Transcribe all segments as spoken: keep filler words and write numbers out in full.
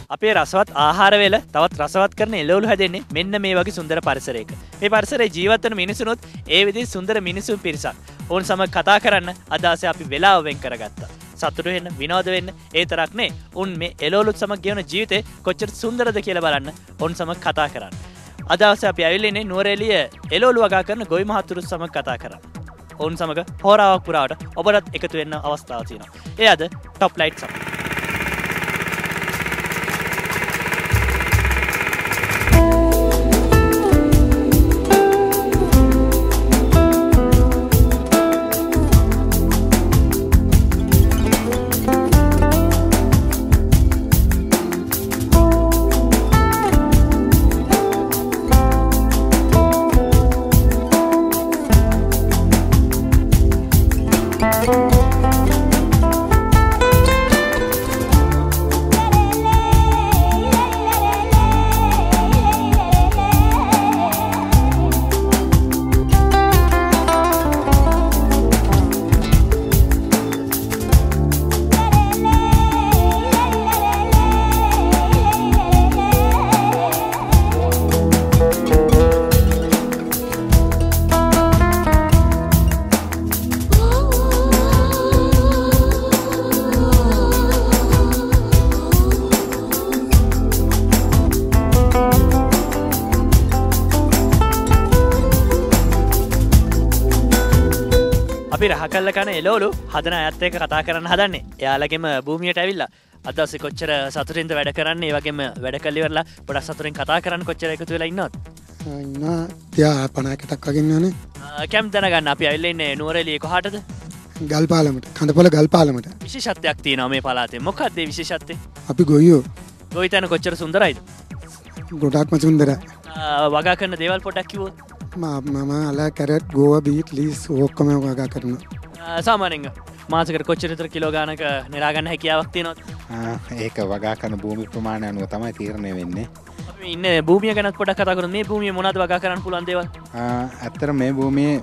අපේ රසවත් ආහාර වේල තවත් රසවත් කරන එළවලු හැදෙන්නේ මෙන්න මේ වගේ සුන්දර පරිසරයක. මේ පරිසරයේ ජීවත් වෙන මිනිසුනොත් ඒ විදිහේ සුන්දර මිනිසුන් පිරිසක්. ඕන් සමග කතා කරන්න අද ආසේ අපි වෙලාව වෙන් කරගත්තා. සතුටු වෙන්න, විනෝද වෙන්න, ඒ තරක් නේ. උන් මේ එළවලුත් සමග ගෙවන ජීවිතේ කොච්චර සුන්දරද කියලා බලන්න ඕන් සමග කතා කරන්න. අද ආසේ අපි ඇවිල්ලා ඉන්නේ නුවරඑළිය එළවලු වගා කරන ගොවි මහතුරුත් සමග කතා කරන්න. ඔවුන් සමග හෝරාවක් පුරාවට ඔබටත් එකතු වෙන්න අවස්ථාවක් තියෙනවා. ඒ අද টপ ලයිට් සමග. අපි රහ කල්ල කන එළවලු හදන අයත් එක්ක කතා කරන්න හදන්නේ. එයාලගෙම භූමියට ඇවිල්ලා අද දවසේ කොච්චර සතුටින්ද වැඩ කරන්නේ, ඒ වගේම වැඩ කළ ඉවරලා පොඩක් සතුටින් කතා කරන්න කොච්චර එකතු වෙලා ඉන්නවද? ඉන්නවා තියා පනහකටක් වගේ ඉන්නවනේ. කැම් දැනගන්න අපි ඇවිල්ලා ඉන්නේ නුවරඑළිය කොහාටද? ගල්පාලමට. කඳපොළ ගල්පාලමට. විශේෂත්වයක් තියෙනවා මේ පළාතේ. මොකක්ද ඒ විශේෂත්වය? අපි ගොයියෝ. ගොවි තැන කොච්චර සුන්දරයිද? ගොඩාක්ම සුන්දරයි. වගා කරන දේවල් පොඩක් කිව්වොත්. මම අලා කැරට් ගෝවා බීට් ලීස් ඔක්කොම වගා කරනවා. සාමාන්‍යයෙන් මාසෙකට කොච්චර විතර කිලෝ ගානක නෙලා ගන්න හැකියාවක් තියෙනවද? ඒක වගා කරන භූමි ප්‍රමාණය අනුව තමයි තීරණය වෙන්නේ. අපි ඉන්නේ භූමිය ගැන පොඩක් කතා කරමු. මේ භූමිය මොනවද වගා කරන්න පුළුවන් දේවල්? ඇත්තට මේ භූමියේ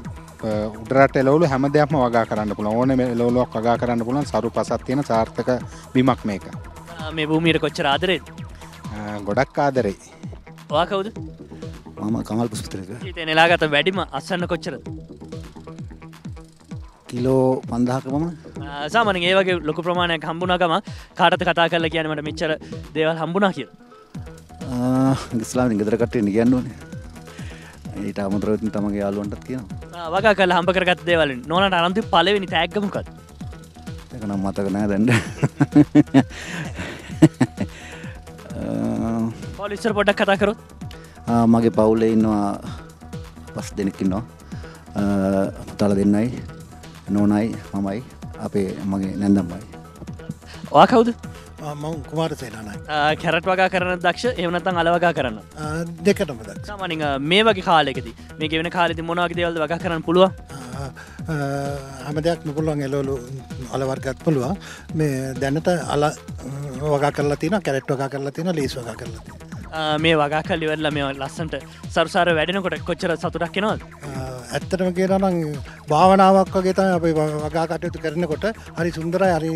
උඩරට එළවලු හැම දෙයක්ම වගා කරන්න පුළුවන්. ඕනේ එළවලුවක් වගා කරන්න පුළුවන්. සරු පසක් තියෙන සාර්ථක බිමක් මේක. මේ භූමියට කොච්චර ආදරේද? ගොඩක් ආදරේ. ඔයා කවුද? මම කමල් පුස්පිතලක. ඊට නෙලාගත වැඩිම අස්සන්න කොච්චරද? කිලෝ පන්දාහක පමණ. සාමාන්‍යයෙන් ඒ වගේ ලොකු ප්‍රමාණයක් හම්බුණා ගම කාටද කතා කරලා කියන්නේ මට මෙච්චර දේවල් හම්බුණා කියලා? ආ ඉස්ලාමින් ගෙදර කට්ටියන් කියන්න ඕනේ. ඊට අමතරව ඉතින් තමගේ යාළුවන්ටත් කියනවා. වගා කරලා හම්බ කරගත්ත දේවල් නෝනාට අනන්ත පළවෙනි තෑග්ග මොකක්ද? ඒක නම් මතක නෑ දැන්. පොලිස් ඉස්සර පොඩ්ඩක් කතා කරොත්. මගේ පවුලේ ඉන්නවා පස් දෙනෙක් ඉන්නවා. පුතාලා දෙන්නයි, නෝනයි, මමයි, අපේ මගේ නැන්දම්මයි. ඔයා කවුද? මම කුමාර සේනානායක. කැරට් වගා කරන දක්ෂ, එහෙම නැත්නම් අල වගා කරන්න? දෙකටම දක්ෂ. සාමාන්‍යයෙන් මේ වගේ කාලයකදී මේ ගෙවෙන කාලෙදී මොන වගේ දේවල්ද වගා කරන්න පුළුවන්? හැම දෙයක්ම පුළුවන්. එළවලු අල වර්ගත් පුළුවන්. මේ දැනට අල වගා කරලා තියෙනවා, කැරට් වගා කරලා තියෙනවා, ලීස් වගා කරලා තියෙනවා. මේ වගා කල් ඉවරලා මේ ලස්සන්ට සරුසාර වැඩෙනකොට කොච්චර සතුටක් එනවද? ඇත්තටම කියනවා නම් භාවනාවක් වගේ තමයි අපි වගා කටයුතු කරනකොට. හරි සුන්දරයි, හරි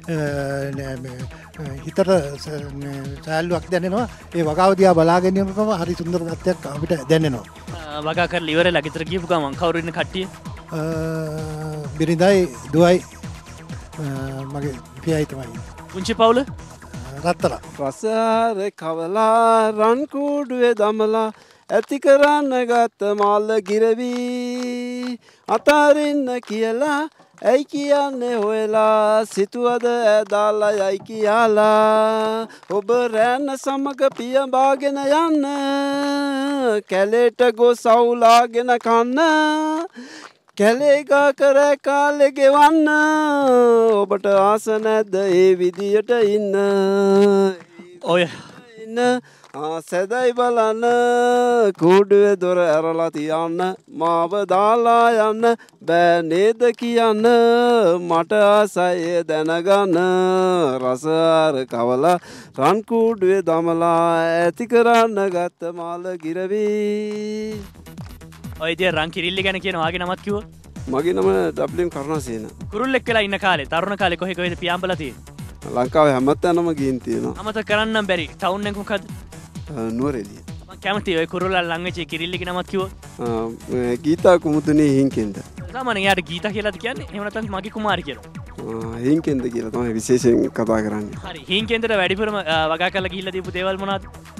හිතට සෑල්ලුවක් දැනෙනවා. ඒ වගාව දිහා බලාගෙන ඉන්නකොම හරි සුන්දර තත්ත්වයක් අපිට දැනෙනවා. වගා කරලා ඉවරලා ගෙදර ගිහපු ගමන් කවුරු ඉන්න කට්ටිය? බිරිඳයි, දුවයි, මගේ පියයි තමයි. පුංචි පවුල? රත්තලා. රසාර කවලා රන් කූඩුවේ දමලා ඇති කරන්න ගත්ත මල්ල ගිරවී අතාරින්න කියලා ඇයි කියන්නේ හොයලා සිතුවද ඇදාලා යයි කියලා ඔබ රැන්න සමග පියඹාගෙන යන්න කැලේට ගොස් අවුලාගෙන කන්න කැලේගා කර කාලෙ ගෙවන්න ඔබට ආස නැද්ද ඒ විදියට ඉන්න ඔය ඉන්න සැදයි බලන්න කූඩුවේ දොර ඇරලා තියන්න මාව දාලා යන්න බෑ නේද කියන්න මට ආසයි දැනගන්න රසාර කවලා රන් කූඩුවේ දමලා ඇති කරන්න ගත්ත මාල ගිරවී. ඔය ඉතින් රන් කිරිල්ල ගැන කියන වාගේ නමත් කිව්වොත්? මගේ නම ඩබ්ලිව් කරුණාසේන. කුරුල්ලෙක් වෙලා ඉන්න කාලේ තරුණ කාලේ කොහෙ කොහෙද පියාඹලා තියෙන්නේ? ලංකාවේ හැමතැනම ගිහින් තියෙනවා. අමතක කරන්න බැරි ටවුන් එක මොකද්ද? නුවරඑළිය. මම කැමතියි ඔය කුරුල්ලා ළඟ වෙච්ච කිරිල්ලිගේ නමත් කිව්වොත්. ගීතා කුමුදුනේ හිංකෙන්ද. සාමාන්‍යයෙන් යාට ගීතා කියලාද කියන්නේ? එහෙම නැත්නම් මගේ කුමාරි කියලා. හිංකෙන්ද කියලා තමයි විශේෂයෙන් කතා කරන්නේ. හරි. හිංකෙන්දට වැඩිපුරම වගා කරලා ගිහිල්ලා දීපු දේවල් මොනවද?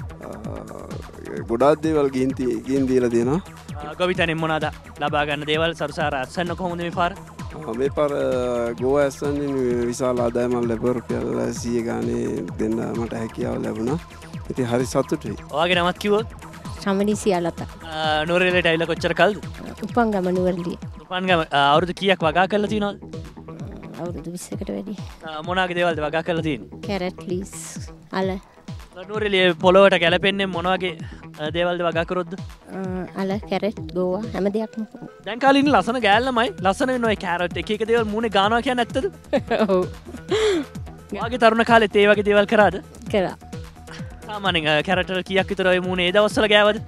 ගොඩාක් දේවල් ගිහින් ගිහින් දීලා දෙනවා. ගොවිතැනෙන් මොනවද ලබා ගන්න දේවල් සරුසාර අස්සන්න කොහොමද මේ පාර? මේ පාර ගෝවා ඇස්සන්නේ විශාල ආදායමක් ලැබුවා රුපියල් සිය ගානේ දෙන්න මට හැකියාව ලැබුණා. ඉතින් හරි සතුටුයි. ඔයාගේ නමත් කිව්වොත්? සමනි සියලත. නුවරඑළියට ඇවිල්ලා කොච්චර කල්ද? උපංගම නුවරඑළිය. උපංගම අවුරුදු කීයක් වගා කරලා තියෙනවද? අවුරුදු විස්සකට වැඩි. මොනවාගේ දේවල්ද වගා කරලා තියෙන්නේ? කැරට් ලීස් අල. නුවරඑළිය පොළොවට ගැලපෙන්නේ මොන වගේ දේවල්ද වගා කරොත්ද? අල කැරට් ගෝවා හැම දෙයක්ම. දැන් කාලේ ඉන්න ලස්සන ගෑල්ලමයි ලස්සන වෙන ඔය කැරට් එක එක දේවල් මූණේ ගානවා කියන්නේ ඇත්තද? ඔව්. ඔයාගේ තරුණ කාලෙත් ඒ වගේ දේවල් කරාද? කරා. සාමාන්‍යයෙන් කැරට් වල කීයක් විතර ඔය මූණේ ඒ දවස්වල ගෑවද?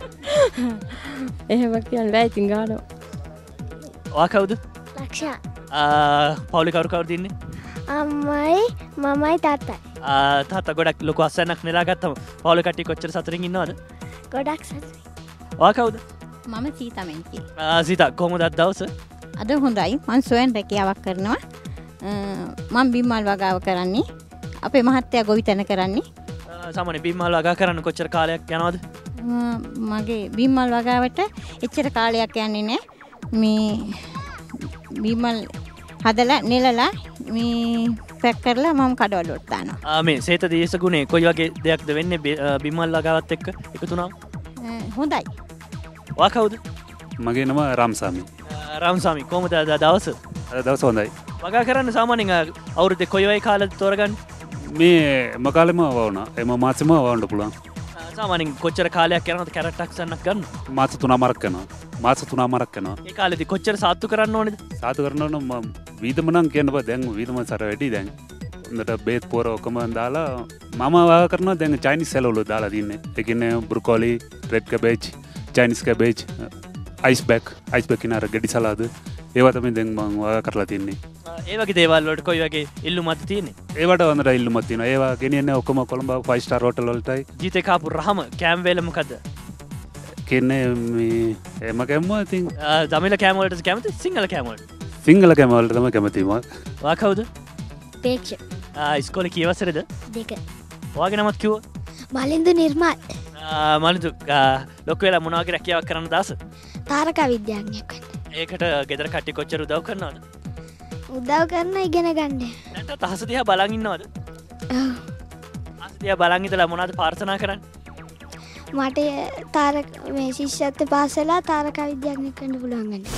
එහෙම කියන්න බෑ ඉතින් ගානවා. ඔයා කවුද? ලක්ෂා. පවුලේ කවුරු කවුරුද ඉන්නේ? අම්මයි මමයි තාත්තයි. තාත්තා ගොඩක් ලොකු අස්සන්නක් නෙලා ගත්තම පවුලේ කට්ටිය කොච්චර සතුටින් ඉන්නවද? ගොඩක් සතුටුයි. ඔයා කවුද? මම සීතා මෙන්කි. සීතා කොහොමද අද දවස? අද හොඳයි. මම සොයන් රැකියාවක් කරනවා. මම බිම්මල් වගාව කරන්නේ. අපේ මහත්තයා ගොවිතැන කරන්නේ. සාමාන්‍ය බිම්මල් වගා කරන්න කොච්චර කාලයක් යනවද? මගේ බිම්මල් වගාවට එච්චර කාලයක් යන්නේ නැහැ. මේ බිම්මල් හදලා නෙලලා මේ පැක් කරලා මම කඩවලට දානවා. මේ සේත දේශ ගුණේ කොයි වගේ දෙයක්ද වෙන්නේ බිම්මල් වගාවත් එක්ක එකතු වුණාම? හොඳයි. ඔයා කවුද? මගේ නම රාම්සාමි. රාම්සාමි කොහොමද අද දවස? අද දවස හොඳයි. වගා කරන්න සාමාන්‍යයෙන් අවුරුද්දේ කොයි වගේ කාලෙද තෝරගන්නේ? මේ මකාලෙම වවුණා. එම මාසෙම වවන්න පුළුවන්. සාමාන්‍යයෙන් කොච්චර කාලයක් යනවද කැරට් අක්සන්නක් ගන්න? මාස තුනමාරක් කරනවා. මාස තුනමාරක් කරනවා. ඒ කාලෙදි කොච්චර සාත්තු කරන්න ඕනේද? සාත්තු කරන්න ඕන මම වීදම නම් කියන්න බෑ. දැන් වීදම සර වැඩි දැන්. හොඳට බේත් පොර ඔක්කොම දාලා මම වගා කරනවා දැන් චයිනීස් සැලවලු දාලා තින්නේ. ඒ කියන්නේ broccoli, red cabbage, Chinese cabbage, iceberg, iceberg කියන අර ගෙඩි සලාද ඒවා තමයි දැන් මම වගා කරලා තින්නේ. ඒ වගේ දේවල් වලට කොයි වගේ ඉල්ලුමක්ද තියෙන්නේ? ඒවට හොඳට ඉල්ලුමක් තියෙනවා. ඒවා ගෙනියන්නේ ඔක්කොම කොළඹ ෆයිව් ස්ටාර් හෝටල් වලටයි. ජීතේ කාපු රහම කෑම වේල මොකද්ද? කියන්නේ මේ එම කැම්ම ඉතින් දමිළ කෑම වලට කැමතිද? සිංහල කෑම වලට? සිංහල කෑම වලට තමයි කැමති මම. ඔයා කවුද? තේක්ෂ. ආ ඉස්කෝලේ කී වසරේද? දෙක. ඔයාගේ නමත් කිව්වා? මලින්දු නිර්මල්. ආ මලින්දු ලොකු වෙලා මොනවා වගේ රැකියාවක් කරන්න දාස? තාරකා විද්‍යාඥයෙක් වෙන්න. ඒකට ගෙදර කට්ටිය කොච්චර උදව් කරනවද? උදව් කරන ඉගෙන ගන්න. නැත්නම් තහස දිහා බලන් ඉන්නවද? ඔව්. තහස දිහා බලන් ඉඳලා මොනවද ප්‍රාර්ථනා කරන්නේ? මට තාරක මේ ශිෂ්‍යත්ව පාස් වෙලා තාරකා විද්‍යාඥයෙක් වෙන්න පුළුවන් වෙන්න.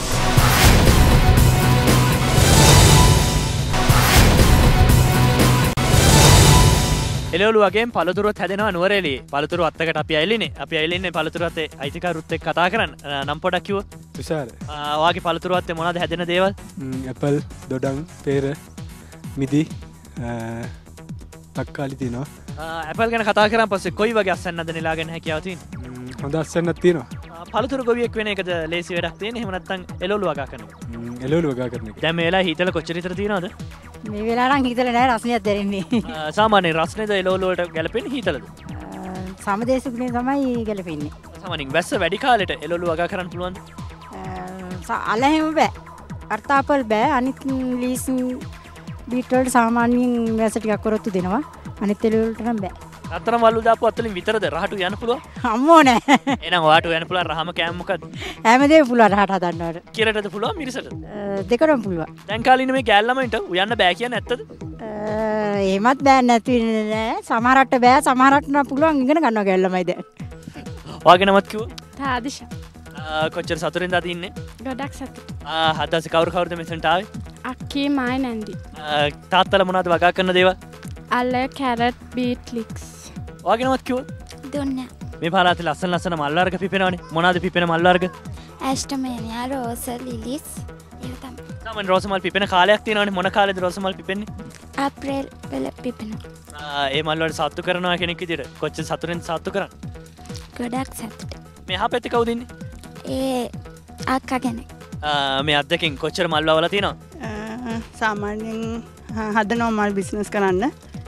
එළවලු වගේ පළතුරුත් හැදෙනවා නුවරඑළියේ. පළතුරු අත්තකට අපි ඇවිල්ලිනේ. අපි ඇවිල්ලින්නේ පළතුරු අත්තේ අයිතිකරුත් එක්ක කතා කරන්න. නම් පොඩක් කිව්වොත්. තුෂාර. ඔයාගේ පළතුරු අත්තේ මොනවද හැදෙන දේවල්? ඇපල්, දොඩම්, පේර, මිදි, තක්කාලි තියෙනවා. ඇපල් ගැන කතා කරන් පස්සේ කොයි වගේ අස්සන්නද නෙලාගෙන හැකියාව තියෙන්නේ? හොඳ අස්සන්නක් තියෙනවා. පළතුරු ගොවියෙක් වෙන එකද ලේසි වැඩක් තියෙන්නේ? එහෙම නැත්නම් එළවලු වගා කරනවා? එළවලු වගා කරන එක. දැන් මේ වෙලාවේ හීතල කොච්චර විතර තියෙනවද? මේ වෙලාව නම් හීතල නෑ රස්නියක් දැනෙන්නේ. සාමාන්‍යයෙන් රස්නේද එළවලු වලට ගැලපෙන්නේ හීතලද? සමදේශුනේ තමයි ගැලපෙන්නේ. සාමාන්‍යයෙන් වැස්ස වැඩි කාලෙට එළවලු වගා කරන්න පුළුවන්ද? අල හැම බෑ. අර්තාපල් බෑ. අනිත් ලීස් බීට් වලට සාමාන්‍යයෙන් වැස්ස ටිකක් කරොත්තු දෙනවා. අනිත් එළවලු වලට නම් බෑ. අතරම වලු දාපු අතලින් විතරද රහටු යන්න පුළුවන්? අම්මෝ නෑ. එහෙනම් ඔයාට යන්න පුළුවන් රහම කෑම මොකද්ද? හැමදේම පුළුවන් රහට හදන්නවට. කිරටද පුළුවන් මිරිසටද? දෙකටම පුළුවන්. දැන් කාලේ ඉන්න මේ ගෑල් ළමයින්ට උයන්න බෑ කියන්නේ ඇත්තද? එහෙමත් බෑ නැති නෑ. සමහරට බෑ සමහරට නම් පුළුවන් ඉගෙන ගන්නවා ගෑල් ළමයි දැන්. ඔයාගේ නමත් කිව්වා? තාදිෂා. කොච්චර සතුටින්ද අද ඉන්නේ? ගොඩක් සතුටු. ආ හදස් කවුරු කවුරුද මෙතනට ආවේ? අක්කී මායි නැන්දි. තාත්තලා මොනවද වගා කරන දේවල්? අල කැරට් බීට් ලික්ස්. ඔයාගේ නමත් කිව්වා? දුන්නා. මේ පාරාතේ ලස්සන ලස්සන මල් වර්ග පිපෙනවනේ. මොනවද පිපෙන මල් වර්ග? ඇස්ටමේනියා රෝස ලිලිස් ඒක තමයි. සාමාන්‍ය රෝස මල් පිපෙන කාලයක් තියෙනවනේ. මොන කාලෙද රෝස මල් පිපෙන්නේ? අප්‍රේල් වල පිපෙනවා. ආ ඒ මල් වලට සාත්තු කරනවා කෙනෙක් විදියට කොච්චර සතුටින්ද සාත්තු කරන්නේ? ගොඩක් සතුටුයි. මේ හපෙත්තේ කවුද ඉන්නේ? ඒ අක්කා කෙනෙක්. ආ මේ අද්දකින් කොච්චර මල් වවලා තියෙනවද? සාමාන්‍යයෙන් හදනවා මල් බිස්නස් කරන්න.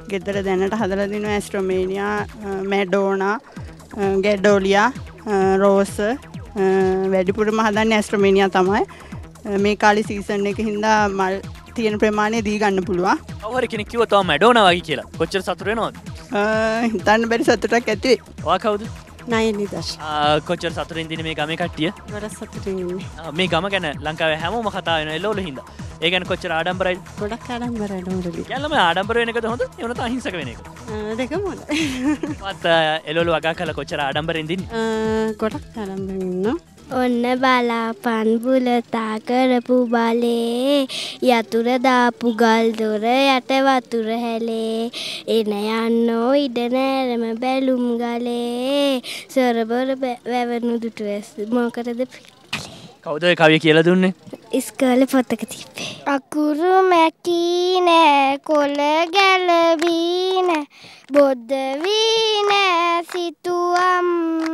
ගෙදර දැනට හදලා දිනවා ඇස්ට්‍රොමේනියා, මැඩෝනා, ගැඩෝලියා, රෝස් වැඩිපුරම හදන්නේ ඇස්ට්‍රොමේනියා තමයි. මේ කාලේ සීසන් එක හින්දා මල් තියෙන ප්‍රමාණය දී ගන්න පුළුවන්. කවුරු කෙනෙක් කිව්වා තව මැඩෝනා වගේ කියලා. කොච්චර සතුට වෙනවද? හිතන්න බැරි සතුටක් ඇති වෙයි. ඔයා කවුද? නයන් නිදර්ශ. කොච්චර සතුටින් ඉන්නේ මේ ගමේ කට්ටිය? ගොඩක් සතුටින් ඉන්නේ. මේ ගම ගැන ලංකාවේ හැමෝම කතා වෙනවා එළවලු හින්දා. ඒ ගැන කොච්චර ආඩම්බරයිද? ගොඩක් ආඩම්බරයි නෝරලි. යල්ලම ආඩම්බර වෙන එකද හොඳ? ඒ වුණත් අහිංසක වෙන එක. දෙකම හොඳයි. මත් එළවලු වගා කරලා කොච්චර ආඩම්බරෙන් දින්නේ? ගොඩක් ආඩම්බරෙන් ඉන්නවා. ඔන්න බලාපන් බුලතා කරපු බලේ යතුර දාපු ගල් දොර යට වතුර හැලේ එන යන්නෝ ඉඩ නෑරම බැලුම් ගලේ සොරබොර වැවනු දුටු ඇස් මොකටද කවුද ඔය කවිය කියලා දුන්නේ? ඉස්කෝලේ පොතක තිබ්බේ. අකුරු මැකී නෑ කොළ ගැලවී නෑ බොද්ද වී නෑ සිතුවම්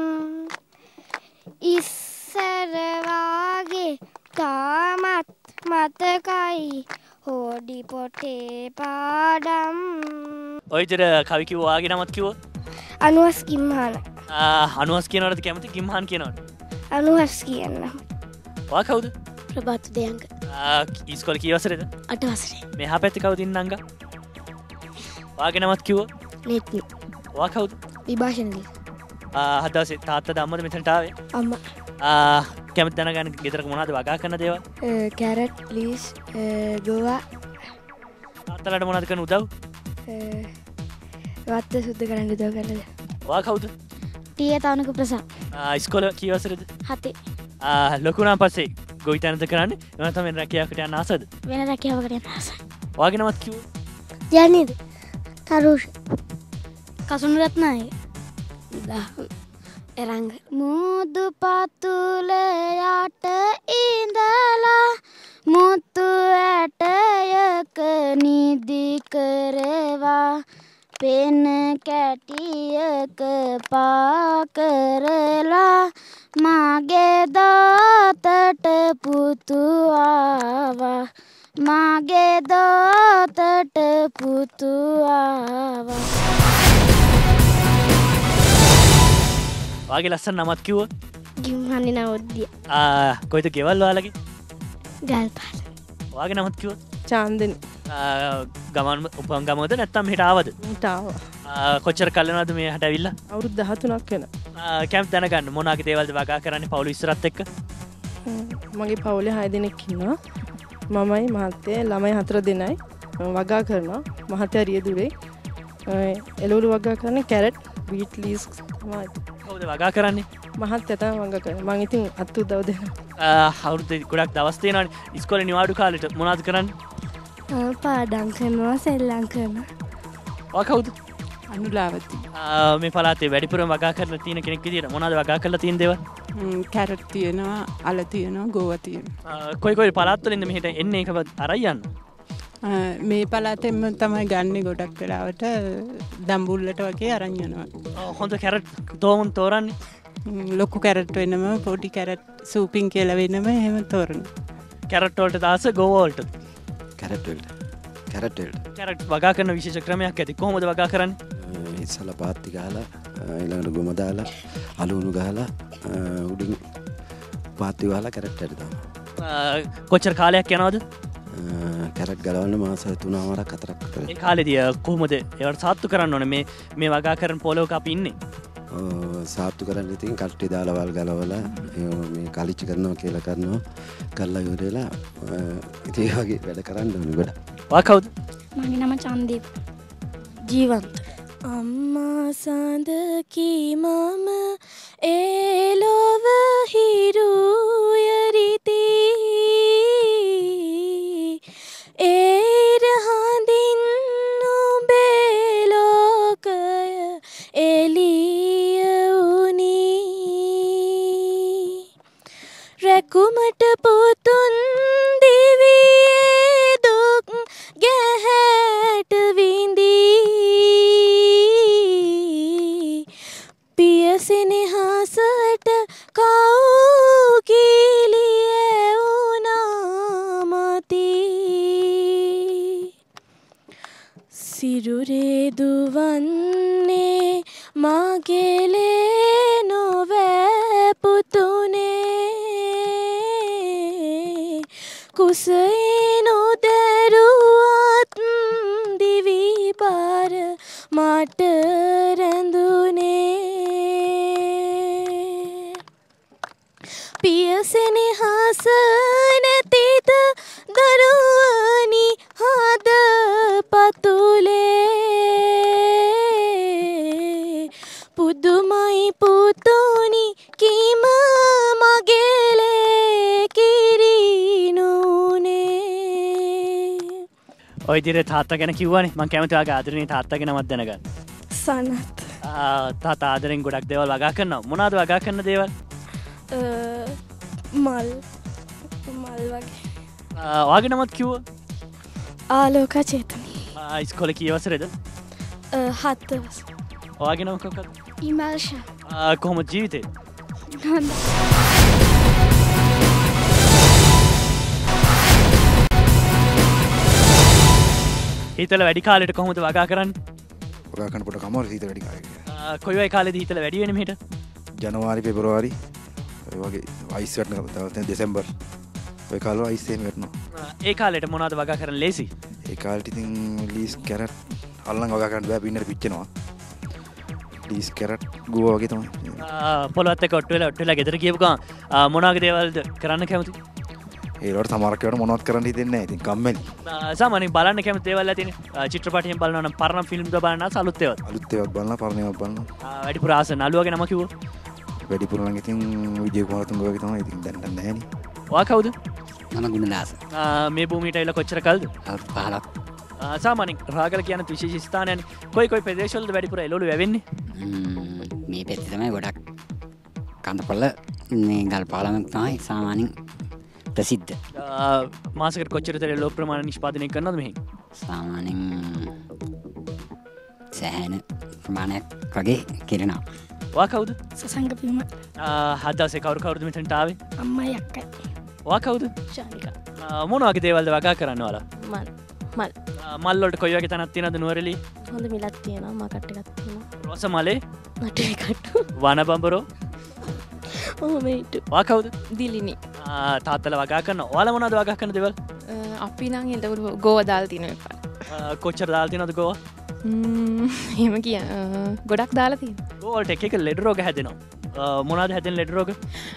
ඉස් සරවාගේ තාමත් මතකයි හෝඩි පොටේ පාඩම්. ඔය විතර කවි කිව්ව ඔයාගේ නමත් කිව්ව? අනුහස් කිම්හාන. අනුහස් කියනවද කැමති කිම්හාන් කියනවද? අනුහස් කියන්න. ඔයා කවුද? ප්‍රභාත් දෙයංග. ඉස්කෝලේ කී වසරේද? අට වසරේ. මෙහා පැත්තේ කවුද ඉන්න අංගා? ඔයාගේ නමත් කිව්ව? නේත්නි. ඔයා කවුද? විභාෂණලි. හදවසේ තාත්තද අම්මද මෙතනට ආවේ? අම්මා. කැමති දැනගන්න ගෙදරක මොනවද වගා කරන දේවල්? Carrot please ගෝවා. තාත්තලාට මොනවද කරන උදව්? වත්ත සුද්ධ කරන්න උදව් කරලා. ඔයා කවුද? ටීයේ තවනක ප්‍රසන්න. ඉස්කෝලේ කී වසරේද? හතේ. ලොකු වුණාන් පස්සේ ගොවිතැනද කරන්නේ? එහෙම නැත්නම් වෙන රැකියාවකට යන්න ආසද? වෙන රැකියාවකට යන්න ආසයි. ඔයාගේ නමත් කිව්ව? ජනීද? තරුෂ්. කසුණු රත්නායක. එරංග. මුදු පතුල යට ඉඳලා මුතු ඇටයක නිදි කරවා පෙන කැටියක පා කරලා මගේ දාතට පුතු ආවා මගේ දාතට පුතු ආවා. ඔයාගේ ලස්සන නමත් කිව්ව? ගිම්හන්නේ නවොද්දිය. කොයිද ගෙවල් ඔයාලගේ? ගල්පාල. ඔයාගේ නමත් කිව්ව? චාන්දනි. ගමන් උපන් ගමද නැත්තම් මෙහෙට ආවද? මෙහෙට ආවා. කොච්චර කල් වෙනවද මේ හට ඇවිල්ලා? අවුරුදු දහතුනක් වෙනවා. කැම්ප් දැනගන්න මොනවාගේ දේවල්ද වගා කරන්නේ පවුල ඉස්සරත් එක්ක? මගේ පවුලේ හය දෙනෙක් ඉන්නවා. මමයි මහත්තයා ළමයි හතර දෙනයි වගා කරනවා. මහත්තයා රියදුරේ. එළවලු වගා කරන්නේ කැරට්, බීට් ලීස් තමයි. කවුද වගා කරන්නේ? මහත්තයා තමයි වගා කරන්නේ. මං ඉතින් අත් උදව් දෙනවා. අවුරුදු ගොඩක් දවස් තියෙනවානේ. ඉස්කෝලේ නිවාඩු කාලෙට මොනවද කරන්නේ? පාඩම් කරනවා, සෙල්ලම් කරනවා. ඔයා කවුද? අනුලාවති. මේ පළාතේ වැඩිපුරම වගා කරලා තියෙන කෙනෙක් විදියට මොනවද වගා කරලා තියෙන දේවල්? කැරට් තියෙනවා, අල තියෙනවා, ගෝවා තියෙනවා. කොයි කොයි පළාත් වලින්ද මෙහෙට එන්නේ ඒක අරයි යන්න? මේ පළාතෙන්ම තමයි ගන්නේ ගොඩක් වෙලාවට දම්බුල්ලට වගේ අරන් යනවා. හොඳ කැරට් තෝමුන් තෝරන්නේ? ලොකු කැරට් වෙනම පොඩි කැරට් සූපින් කියලා වෙනම එහෙම තෝරනවා. කැරට් වලට දාස ගෝවා වලට? කැරට් වලට. කැරට් වලට. කැරට් වගා කරන විශේෂ ක්‍රමයක් ඇති. කොහොමද වගා කරන්නේ? ඉස්සලා පාත්ති ගහලා ඊළඟට ගොම දාලා අලුණු ගහලා උඩින් පාත්ති වහලා කැරට් එකට දානවා. කොච්චර කාලයක් යනවද? කැරට් ගලවන්න මාස තුනමාරක් හතරක් විතර. ඒ කාලේදී කොහොමද ඒවට සාත්තු කරන්න ඕනේ මේ මේ වගා කරන පොලෝක අපි ඉන්නේ? සාත්තු කරන්න ඉතින් කට්ටි දාලා වල් ගලවලා මේ කලිච්ච කරනවා කියලා කරනවා. කරලා ඉවරලා ඉතින් ඒ වගේ වැඩ කරන්න ඕනේ ගොඩක්. ඔයා කවුද? මගේ නම චන්දීප්. ජීවන්ත. අම්මා සඳ කී මම ඒලොව හිරු යරිති ඒර හඳින් නුඹේ ලෝකය එළිය වුණී රැකුමට පුතුන් දිවියේ දුක් ගැහැට විඳී පිය සෙනෙහසට කව් කීලි සිරුරේ දුවන්නේ මගේලේ නොවැපුතුනේ කුසයිනු දරුවත් දිවි බාර මට රැඳුනේ පියසෙනෙහස නැතිද දරුවනි හද පතුලේ පුදුමයි පුතුනි කීම මගේලේ කිරිනුනේ ඔය විදිහට තාත්තා ගැන කිව්වනේ මම කැමති ඔයාගේ ආදරණීය තාත්තාගේ නමක් දැනගන්න. සනත්. ආ තාත්තා ආදරෙන් ගොඩක් දේවල් වගා කරනවා. මොනවද වගා කරන දේවල්? මල් මල් වගේ. ඔයාගේ නමත් කිව්වා? ආලෝකා චේතනී. ආ ඉස්කෝලේ කී වසරේද? හත් දවස්. ඔයාගේ නම කොහොමද? ඉමල්ෂා. ආ කොහොමද ජීවිතේ? හොඳයි. හිතල වැඩි කාලෙට කොහොමද වගා කරන්නේ? වගා කරන්න පොඩ කමාරු හිතල වැඩි කාලෙට. කොයි වගේ කාලෙද හිතල වැඩි වෙන්නේ මෙහෙට? ජනවාරි පෙබරවාරි ඔය වගේ අයිස් වටන තවත් දෙසැම්බර් ඔය කාලේ අයිස් එහෙම වටනවා. ඒ කාලෙට මොනවද වගා කරන්න ලේසි? ඒ කාලෙට ඉතින් ලීස් කැරට් අල්ලන් වගා කරන්න බෑ පින්නට පිච්චෙනවා. ලීස් කැරට් ගුවා වගේ තමයි. පොළොත් එක්ක ඔට්ටු වෙලා ඔට්ටු වෙලා ගෙදර ගියපු ගමන් මොනවාගේ දේවල්ද කරන්න කැමති? ඒවට සමහරක් ඒවාට මොනවත් කරන්න හිතෙන්නේ නැහැ. ඉතින් කම්මැලි. සාමාන්‍යයෙන් බලන්න කැමති දේවල් ඇතිනේ. චිත්‍රපටයෙන් බලනවා නම් පරණ ෆිල්ම්ද බලනවා නම් අලුත් ඒවාද? අලුත් ඒවාත් බලනවා පරණ ඒවාත් බලනවා. වැඩිපුර ආස නළුවගේ නම කිව්වොත්? වැඩිපුර නම් ඉතින් විජය කුමාරතුංග වගේ තමයි. ඉතින් දැන් දැන් නැහැ නේ. ඔයා කවුද? මම ගුණදාස. මේ භූමියට ඇවිල්ලා කොච්චර කල්ද? අවුරුදු පහළොක්. සාමාන්‍යයෙන් රාගල කියන විශේෂ ස්ථානයනේ. කොයි කොයි ප්‍රදේශවලද වැඩිපුර එළවලු වැවෙන්නේ? මේ පැත්තේ තමයි ගොඩක් කඳපොළ මේ ගල් පාලම තමයි සාමාන්‍යයෙන් ප්‍රසිද්ධ. මාසකට කොච්චරද එළවලු ප්‍රමාණය නිෂ්පාදනය කරනවද මෙහි? සාමාන්‍යයෙන් සෑහෙන ප්‍රමාණයක් වගේ කිරනවා. ඔයා කවුද? සසංග පිම. හත් දවසේ කවුරු කවුරුද මෙතනට ආවේ? අම්මයි අක්කයි. ඔයා කවුද? ශානිකා. මොන වගේ දේවල්ද වගා කරන්න ඔයාලා? මල්. මල්. මල් වලට කොයි වගේ තැනක් තියෙනවද නුවරඑළිය? හොඳ මිලක් තියෙනවා මකට් එකක් තියෙනවා. රෝස මලේ? නටේ කට්ටු. වන බඹරෝ? ඔව් මේට. ඔයා කවුද? දිලිනි. තාත්තලා වගා කරනවා. ඔයාලා මොනවද වගා කරන දේවල්? අපි නම් එතකොට ගෝවා දාලා තියෙනවා එපා. කොච්චර දාලා තියෙනවද ගෝවා? එහෙම කිය ගොඩක් දාලා තියෙනවා. ගෝවා වලට එක එක ලෙඩ රෝග හැදෙනවා. මොනවද හැදෙන ලෙඩ රෝග?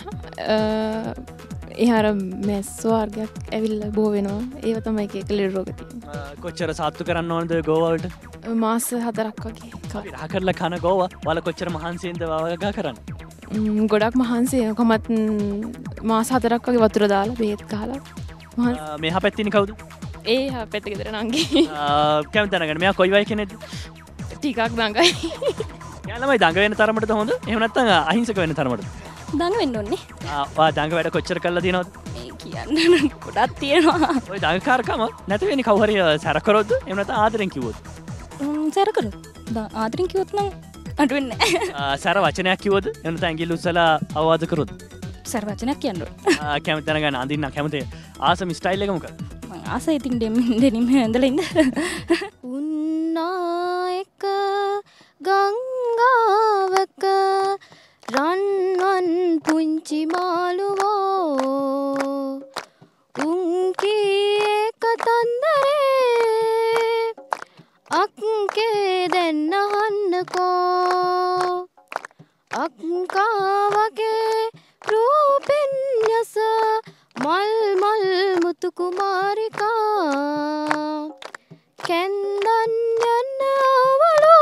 එහාර මැස්සෝ වර්ගයක් ඇවිල්ලා බෝ වෙනවා. ඒව තමයි එක එක ලෙඩ රෝග තියෙන්නේ. කොච්චර සාත්තු කරන්න ඕනද ගෝවා වලට? මාස හතරක් වගේ. අපි රහ කරලා කන ගෝවා ඔයාලා කොච්චර මහන්සියෙන්ද වගා කරන්නේ? ගොඩක් මහන්සි කොහමත් මාස හතරක් වගේ වතුර දාලා බෙහෙත් ගහලා. මේ හපැත්තිනේ කවුද? ඒ හපැත්ත ගෙදර නංගි. කැමති දැනගන්න මෙයා කොයි වයි කෙනෙක්ද? ටිකක් දඟයි. යා ළමයි දඟ වෙන තරමටද හොඳ? එහෙම නැත්නම් අහිංසක වෙන තරමටද? දඟ වෙන්න ඕනේ. ආ ඔයා දඟ වැඩ කොච්චර කරලා තියෙනවද? ඒ කියන්න ගොඩක් තියෙනවා. ඔය දඟකාරකම නැති වෙන්නේ කවුරු හරි සැර කරොත්ද? එහෙම නැත්නම් ආදරෙන් කිව්වොත්? සැර කරොත්. ආදරෙන් කිව්වොත් නම් අඩු වෙන්නේ නැහැ. සැර වචනයක් කිව්වොත්? එහෙම නැත්නම් ඇඟිල්ල උස්සලා අවවාද කරොත්? සැර වචනයක් කියන්න ඕනේ. ආ කැමති දැනගන්න අඳින්න කැමති ආසම ස්ටයිල් එක මොකක්ද? මම ආසයි ඉතින් දෙනිම ඇඳලා ඉන්න. උන්නා එක ගංගාවක රන්වන් පුංචි මාළුවෝ උන්කී කතන්දරේ අක්කේ දෙන්න අහන්නකෝ අක්කා වගේ රූපෙන් යස මල් මල් මුතු කුමාරිකා කැන්දන් යන්න අවලු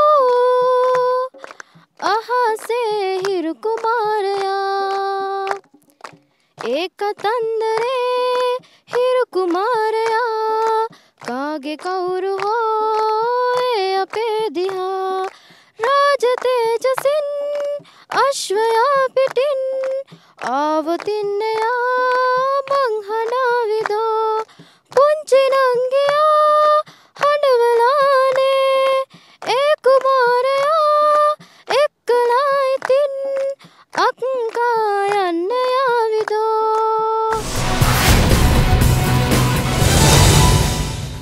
අහසේ හිරු කුමාරයා ඒ කතන්දරේ හිරු කුමාරයා කාගේ කවුරු හෝ ඒ අපේ දිහා රාජ තේජසින් අශ්වයා පිටින් ආවතින් එයා මංහනා විදෝ පුංචි නංගියා හඬවලානේ ඒ කුමාරයා එක්කලා ඉතින් අක්කා යන්න යාවිදෝ.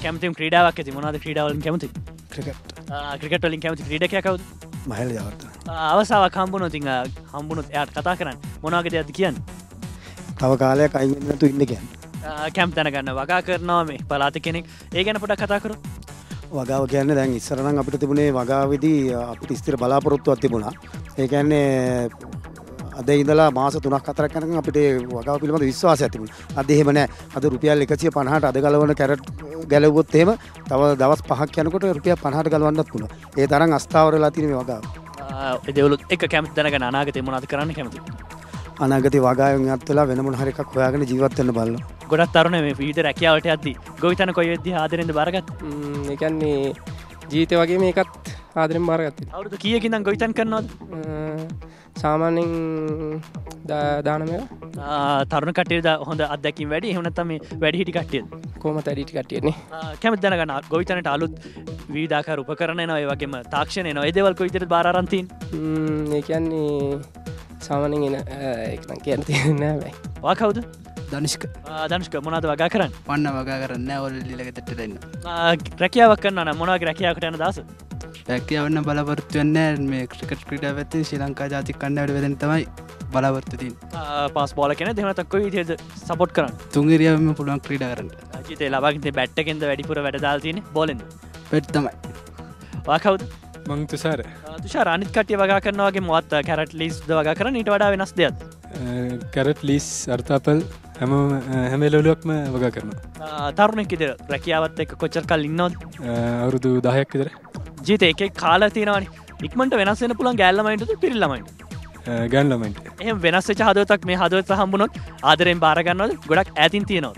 කැමතිම ක්‍රීඩාවක් ඇති මොනවද ක්‍රීඩාවලින් කැමති? ක්‍රිකට්. ක්‍රිකට් වලින් කැමති ක්‍රීඩකයා කවුද? මහේල් ජයවර්ධන. අවසාවක් හම්බුනොත් ඉතින් හම්බුනොත් එයාට කතා කරන්න මොනවා වගේ දෙයක්ද කියන්නේ? තව කාලයක් අයින් වෙන්න නැතු ඉන්න කියන්නේ. කැම්ප් දැනගන්න වගා කරනවා මේ පළාත කෙනෙක්. ඒ ගැන පොඩ්ඩක් කතා කරමු. වගාව කියන්නේ දැන් ඉස්සර නම් අපිට තිබුණේ වගාවේදී අපිට ස්ථිර බලාපොරොත්තුවක් තිබුණා. ඒ කියන්නේ අද ඉඳලා මාස තුනක් හතරක් යනකම් අපිට වගාව පිළිබඳ විශ්වාසයක් තිබුණා. අද එහෙම නැහැ. අද රුපියල් එකසිය පනහට අද ගලවන කැරට් ගැලවුවොත් එහෙම තව දවස් පහක් යනකොට රුපියල් පනහට ගලවන්නත් පුළුවන්. ඒ තරම් අස්ථාවර වෙලා තියෙන මේ වගාව. ඒ දේවලුත් එක කැමති දැනගන්න අනාගතේ මොනවද කරන්න කැමති? අනාගතේ වගාවෙන් යත් වෙලා වෙන මොන හරි එකක් හොයාගෙන ජීවත් වෙන්න බලනවා. ගොඩක් තරුණයෝ මේ විවිධ රැකියාවලට යද්දී ගොවිතැන කොයි වෙද්දී ආදරෙන්ද බාරගත්තේ? ඒ කියන්නේ ජීවිතේ වගේ මේකත් ආදරෙන් බාරගත්තා. අවුරුදු කීයකින් ඉඳන් ගොවිතැන් කරනවද? සාමාන්‍යයෙන් දානමය. තරුණ කට්ටියද හොඳ අත්දැකීම් වැඩි එහෙම නැත්නම් මේ වැඩි හිටි කට්ටියද? කොහොමද වැඩි හිටි කට්ටියනේ. කැමති දැනගන්න ගොවිතැනට අලුත් විවිධාකාර උපකරණ එනවා ඒ වගේම තාක්ෂණ එනවා. ඒ දේවල් කොයි විදිහට බාර අරන් තියෙන්නේ? ඒ කියන්නේ සාමාන්‍යයෙන් එන ඒක නම් කියන්න තියෙන්නේ නැහැ. වා කවුද? ධනුෂ්ක. ධනුෂ්ක මොනවද වගා කරන්නේ? මන්න වගා කරන්නේ නැහැ ඔල්ලිල ගෙදරට දෙන්න. රැකියාවක් කරනවා නම් මොනවා වගේ රැකියාවකට යන දාස? රැකියාව නම් බලාපොරොත්තු වෙන්නේ මේ ක්‍රිකට් ක්‍රීඩාව පැත්තේ ශ්‍රී ලංකා ජාතික කණ්ඩායමට වෙදෙන තමයි බලාපොරොත්තු තියෙන්නේ. පාස් බෝල කෙනෙක්ද එහෙම නැත්නම් කොයි විදිහට සපෝට් කරන්නේ? තුන් ඉරියව්වෙම පුළුවන් ක්‍රීඩා කරන්න. ජීවිතේ ලබාගෙන තියෙන බැට් එකෙන්ද වැඩිපුර වැඩ දාලා තියෙන්නේ බෝලෙන්ද? බැට් තමයි. වා කවුද? මං තුෂාර. තුෂාර අනිත් කට්ටිය වගා කරනවා වගේ මොකක්ද කැරට් ලීස්ද වගා කරන්නේ ඊට වඩා වෙනස් දෙයක්ද? කැරට් ලීස් අර්ථාපල් හැම හැම එළවලුවක්ම වගා කරනවා. තරුණෙක් විදිහට රැකියාවත් එක්ක කොච්චර කල් ඉන්නවද? අවුරුදු දහයක් විතර. ජීවිතේ එක එක කාලා තියෙනවානේ. ඉක්මනට වෙනස් වෙන්න පුළුවන් ගෑල් ළමයින්ටද පිරිල් ළමයින්ට? ගෑල් ළමයින්ට. එහෙනම් වෙනස් වෙච්ච හදවතක් මේ හදවත හම්බුනොත් ආදරෙන් බාර ගන්නවද? ගොඩක් ඈතින් තියනවද?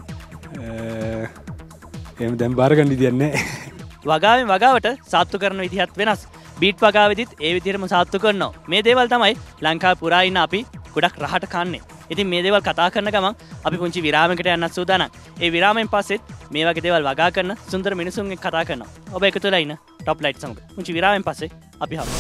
එහෙම දැන් බාර ගන්න විදියක් නැහැ. වගාවෙන් වගාවට සාත්තු කරන විදිහත් වෙනස්. බීට් වගාවෙදිත් ඒ විදිහටම සාත්තු කරනවා. මේ දේවල් තමයි ලංකාව පුරා ඉන්න අපි ගොඩක් රහට කන්නේ. ඉතින් මේ දේවල් කතා කරන ගමන් අපි පුංචි විරාමයකට යන්නත් සූදානම්. ඒ විරාමයෙන් පස්සෙත් මේ වගේ දේවල් වගා කරන සුන්දර මිනිසුන් එක්ක කතා කරනවා. ඔබ එකතු වෙලා ඉන්න টপ ලයිට් සමග. පුංචි විරාමයෙන් පස්සේ අපි හමු.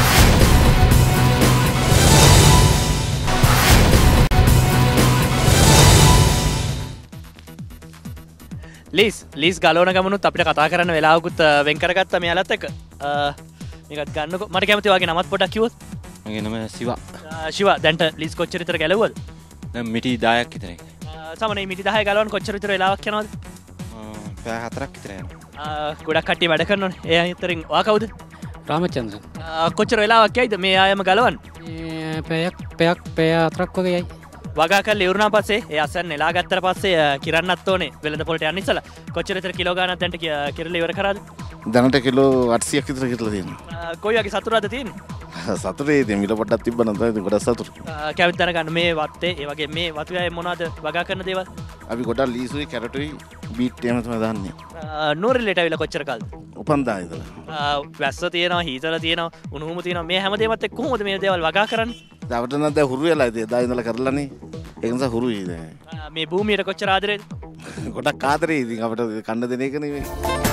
ලීස් ලීස් ගලවන ගමනුත් අපිට කතා කරන්න වෙලාවකුත් වෙන් කරගත්තා මෙයාලත් එක්ක. මේකත් ගන්නකො. මට කැමති වගේ නමත් පොඩ්ඩක් කිව්වොත්. මගේ නම සිවා. ශිවා දැන්ට ලීස් කොච්චර විතර ගැලවුවද? දැන් මිටි දහයක් විතර. සමනේ මිටි දහය ගලවන්න කොච්චර විතර වෙලාවක් යනවද? පැය හතරක් විතර යනවා. ගොඩක් කට්ටිය වැඩ කරනවනේ. ඒ අතරින් ඔයා කවුද? රාමචන්ද්‍රන්. කොච්චර වෙලාවක් යයිද මේ ආයම ගලවන්න? පැයක් පැයක් පැය හතරක් වගේ යයි. වගා කරලා ඉවරුණා පස්සේ ඒ අසන් නෙලා ගත්තට පස්සේ කිරන්නත් ඕනේ වෙළඳ පොළට යන්න ඉස්සලා. කොච්චර විතර කිලෝ ගානක් දැන්ට කිරලා ඉවර කරාද? දැනට කිලෝ අටසියක් විතර කිරලා තියෙනවා. කොයි වගේ සතුටුද තියෙන්නේ? සතුටේ ඉතින් මිල පොඩ්ඩක් තිබ්බනම් තමයි ගොඩක් සතුටු. කැමති දැනගන්න මේ වත්තේ ඒ වගේ මේ වතුවේ මොනවද වගා කරන දේවල්? අපි ගොඩක් ලීසුයි කැරටුයි බීට් එහෙම තමයි දාන්නේ. නෝරෙල්ලට ඇවිල්ලා කොච්චර කාලද? උපන්දා ඉඳලා. වැස්ස තියෙනවා, හීතල තියෙනවා, උණුහුම තියෙනවා. මේ හැම දෙයක්ත් එක්ක කොහොමද මේ දේවල් වගා කරන්නේ? දවල්ට නම් දැන් හුරු වෙලා ඉතින් එදා ඉඳලා කරලානේ. ඒ නිසා හුරුයි දැන්. මේ භූමියට කොච්චර ආදරේද? ගොඩක් ආදරේ ඉතින් අපිට කන්න දෙන එක නෙවෙයි.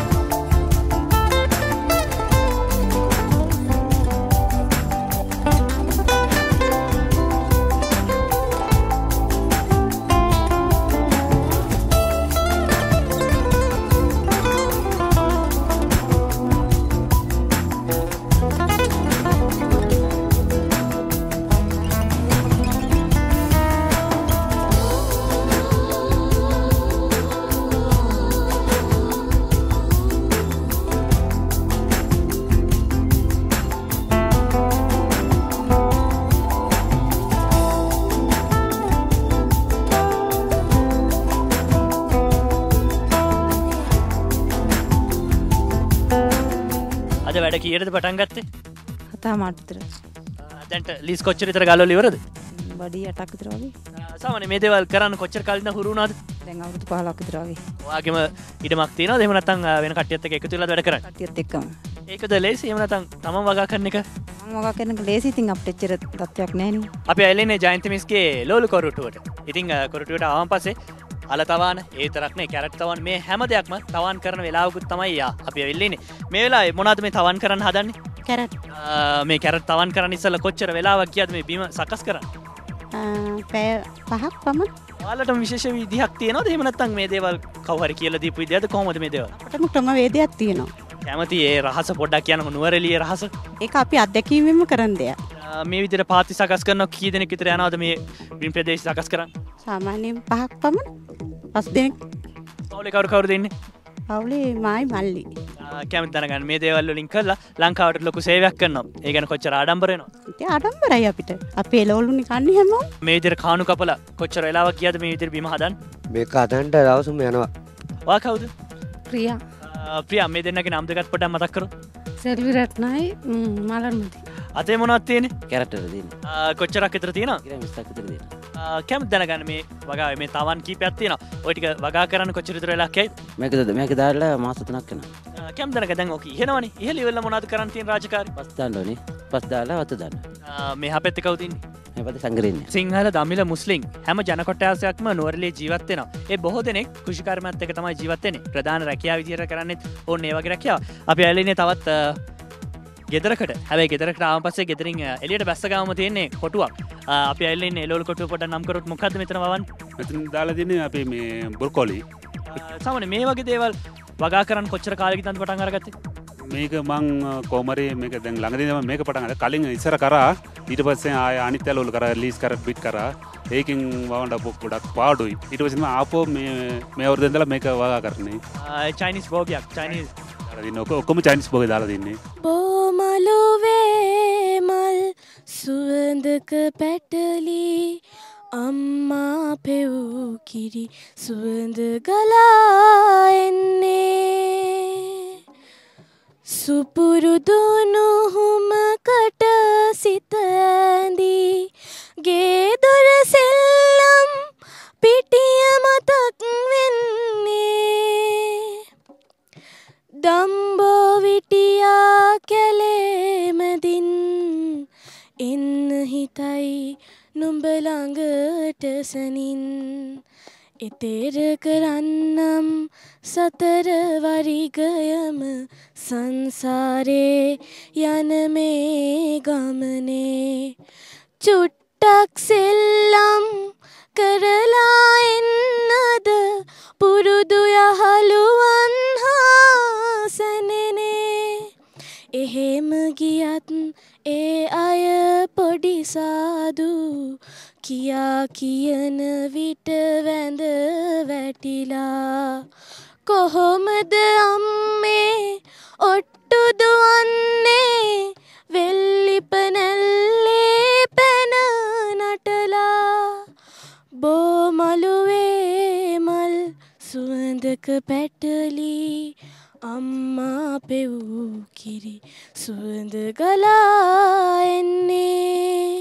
වැඩ කීයටද පටන් ගත්තේ? හතා මාට විතර. දැන්ට ලීස් කොච්චර විතර ගලවලා ඉවරද? බඩි අටක් විතර වගේ. සාමාන්‍ය මේ දේවල් කරන්න කොච්චර කාලෙකින්ද හුරු වුණාද? දැන් අවුරුදු පහළොක් විතර වගේ. ඔයාගෙම ඉඩමක් තියෙනවද? එහෙම නැත්නම් වෙන කට්ටියත් එක්ක එකතු වෙලාද වැඩ කරන්නේ? කට්ටියත් එක්කම. ඒකද ලේසි? එහෙම නැත්නම් තමන් වගා කරන එක? මම වගා කරන එක ලේසි. ඉතින් අපිට එච්චර තත්ත්වයක් නැහැ නේ. අපි ඇවිල්ලා ඉන්නේ ජයන්ත මිස්ගේ ලෝලු කොරටුවට. ඉතින් කොරටුවට ආවන් පස්සේ අල තවාන ඒ තරක් නේ කැරට් තවන් මේ හැම දෙයක්ම තවන් කරන වෙලාවකුත් තමයි යා අපි ඇවිල්ලා ඉන්නේ. මේ වෙලාවේ මොනවද මේ තවන් කරන්න හදන්නේ? කැරට්. මේ කැරට් තවන් කරන්න ඉස්සෙල්ලා කොච්චර වෙලාවක් ගියද මේ බිම සකස් කරන්න? පැය පහක් පමණ. ඔයාලට විශේෂ විදිහක් තියෙනවද? එහෙම නැත්නම් මේ දේවල් කවුරු හරි කියලා දීපු විදිහද කොහොමද මේ දේවල්? අපිටම ක්‍රමවේදයක් තියෙනවා. කැමති ඒ රහස පොඩ්ඩක් කියන්නකො නුවරඑළියේ රහස. ඒක අපි අත්දැකීමෙන්ම කරන දෙයක්. මේ විදිහට පාති සකස් කරනවා කී දෙනෙක් විතර යනවද මේ බිම් ප්‍රදේශ සකස් කරන්න? සාමාන්‍යයෙන් පහක් පමණ. පස් දෙනෙක්. පවුලේ කවුරු කවුරුද ඉන්නේ? පවුලේ මායි මල්ලි. කැමති දැනගන්න මේ දේවල් වලින් කරලා ලංකාවට ලොකු සේවයක් කරනවා. ඒ ගැන කොච්චර ආඩම්බර වෙනවද? ඉතින් ආඩම්බරයි අපිට. අපේ එළවලුනේ කන්නේ හැමෝම. මේ විදිහට කාණු කපලා කොච්චර වෙලාවක් ගියද මේ විදිහට බිම හදන්න? මේක හදන්න දවසම යනවා. ඔයා කවුද? ප්‍රියා. ප්‍රියා මේ දෙන්නගේ නම් දෙකත් පොඩ්ඩක් මතක් කරොත්. සෙල්වි රත්නයි මලර්මති. අතේ මොනවද තියෙන්නේ? කැරට් වල තියෙන්නේ. කොච්චරක් විතර තියෙනවද? කිරම් විස්සක් විතර තියෙනවා. කැමති දැනගන්න මේ වගාවේ මේ තවන් කීපයක් තියෙනවා. ඔය ටික වගා කරන්න කොච්චර විතර වෙලාවක් යයිද? මේකද මේක දාලා මාස තුනක් යනවා. කැමති දැනගන්න දැන් ඔක ඉහෙනවනේ. ඉහෙල ඉවරලා මොනවද කරන්න තියෙන රාජකාරී? පස් දාන්න ඕනේ. පස් දාලා වත දාන්න. මේ හැපෙත්තේ කවුද ඉන්නේ? මේ පැත්තේ සංගරේ ඉන්නේ. සිංහල, දමිළ, මුස්ලිම් හැම ජන කොටසක්ම නුවරඑළියේ ජීවත් වෙනවා. ඒ බොහෝ දෙනෙක් කෘෂිකර්මයත් එක්ක තමයි ජීවත් වෙන්නේ. ප්‍රධාන රැකියාව විදියට කරන්නේත් ඕන්න ඒ වගේ රැකියාව. අපි ඇවිල්ලා ඉන්නේ තවත් ගෙදරකට. හැබැයි ගෙදරකට ආවන් පස්සේ ගෙදරින් එළියට බැස්ස ගාවම තියෙන්නේ කොටුවක්. අපි ඇවිල්ලා ඉන්නේ එළවලු කොටුව පොඩ්ඩක් නම් කරොත් මොකද්ද මෙතන වවන්නේ? මෙතන දාලා තියෙන්නේ අපි මේ බ්‍රොකොලි. සාමාන්‍ය මේ වගේ දේවල් වගා කරන්න කොච්චර කාලෙකින් තන්ද පටන් අරගත්තේ? මේක මං කොමරි මේක දැන් ළඟදී තමයි මේක පටන් අරගෙන කලින් ඉස්සර කරා ඊට පස්සේ ආය අනිත් ඇලවලු කරා ලීස් කරත් බිට් කරා ඒකෙන් වවන්න පොඩ්ඩක් පාඩුයි ඊට පස්සේ මම ආපෝ මේ මේ අවුරුද්දෙන් ඉඳලා මේක වගා කරන්නේ චයිනීස් භෝගයක් චයිනීස් දාලා දින්නේ ඔක ඔක්කොම චයිනීස් භෝගේ දාලා දින්නේ බෝමලුවේ මල් සුවඳක පැටලි අම්මා පෙවූ කිරි සුවඳ ගලා එන්නේ සුපුරුදුනු හුමකට සිත ඇඳී ගේ දොර සෙල්ලම් පිටිය මතක් වෙන්නේ දම්බෝ විටියා කැලේමදින් එන්න හිතයි නුඹ ළඟට සනින් එතෙර කරන්නම් සතර වරිගයම සංසාරේ යන මේ ගමනේ චුට්ටක් සෙල්ලම් කරලා එන්නද පුරුදු යහළුවන් හා සැනෙනේ එහෙම ගියත් ඒ අය පොඩි සාදු කියා කියන විට වැඳ වැටිලා කොහොමද අම්මේ ඔට්ටු දුවන්නේ වෙල්ලිපනැල්ලේ පැන නටලා බෝමලුවේ මල් සුවඳක පැටලි අම්මා පෙවූ කිරි සුවඳ ගලා එන්නේ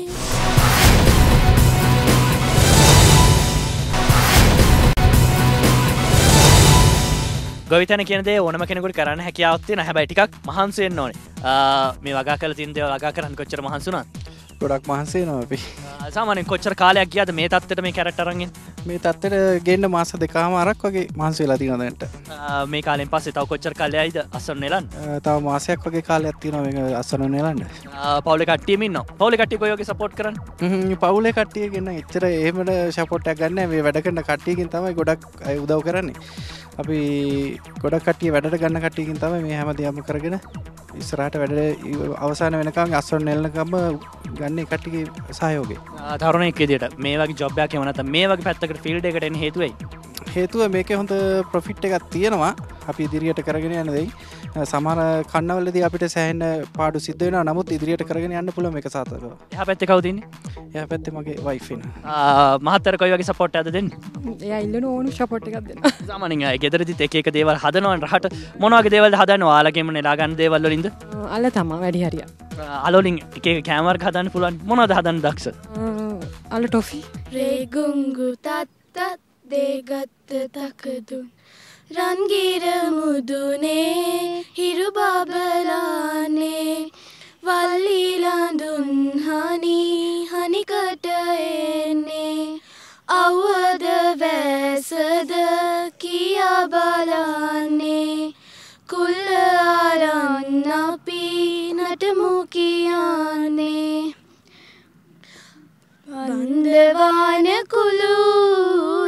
ගොවිතැන කියන දේ ඕනම කෙනෙකුට කරන්න හැකියාවක් තියෙනවා. හැබැයි ටිකක් මහන්සි වෙන්න ඕනේ. මේ වගා කරලා තියෙන දේවල් වගා කරන්න කොච්චර මහන්සි වුණාද? ගොඩක් මහන්සි වෙනවා අපි. සාමාන්‍යයෙන් කොච්චර කාලයක් ගියාද මේ තත්ත්වෙට මේ කැරට් අරන් එන්න? මේ තත්ත්වෙට ගේන්න මාස දෙකමාරක් වගේ මහන්සි වෙලා තියෙනවා දැන්ට. මේ කාලෙන් පස්සේ තව කොච්චර කාලයයිද අසරණ නෙලන්න? තව මාසයක් වගේ කාලයක් තියෙනවා මේක අසරණ නෙලන්න. පවුලේ කට්ටියම ඉන්නවා. පවුලේ කට්ටිය කොයි වගේ සපෝට් කරන්නේ? හ්ම් පවුලේ කට්ටියගෙන් එච්චර එහෙමද සපෝට් එකක් ගන්න නැහැ. මේ වැඩ කරන කට්ටියකින් තමයි ගොඩක් අය උදව් කරන්නේ. අපි ගොඩක් කට්ටිය වැඩට ගන්න කට්ටියකින් තමයි මේ හැමදේම කරගෙන ඉස්සරහට වැඩ අවසාන වෙනකම් අසරණ නෙලනකම ගන්න කට්ටියගේ සහයෝගය. තරුණයෙක් විදියට මේ වගේ ජොබ් එකක් එහෙම නැත්නම් මේ වගේ පැත්තකට ෆීල්ඩ් එකට එන්න හේතුව වෙයි. හේතුව මේකේ හොඳ ප්‍රොෆිට් එකක් තියෙනවා. අපි ඉදිරියට කරගෙන යන දෙයි. සමහර කන්නවලදී අපිට සෑහෙන පාඩු සිද්ධ වෙනවා. නමුත් ඉදිරියට කරගෙන යන්න පුළුවන් මේක සාර්ථකව. එහා පැත්තේ කවුද ඉන්නේ? එහා පැත්තේ මගේ වයිෆ් ඉන්නවා. ආ මහත්තයාට කොයි වගේ සපෝට් එකක්ද දෙන්නේ? එයා ඉල්ලන ඕනු සපෝට් එකක් දෙන්න. සාමාන්‍යයෙන් අය ගෙදරදිත් එක එක දේවල් හදනවා රහට මොන වගේ දේවල්ද හදන්නේ? ඔයාලගෙම නෙලා ගන්න දේවල් වලින්ද? අල තමයි වැඩි හරිය. අල වලින් එක එක කැමරාවක් හදන්න පුළුවන්. මොනවද හදන්න දක්ෂ? අල ටොෆි. රේගුංගු තත්තත් දේගත්ත තකදුන් රන්ගිර මුදුනේ හිරු බබලානේ වල්ලිලඳුන් හනි හනිකට එන්නේ අවද වැසද කියා බලන්නේ කුල්ල අරන් අපි නටමු කියන්නේ බන්දවාන කුළු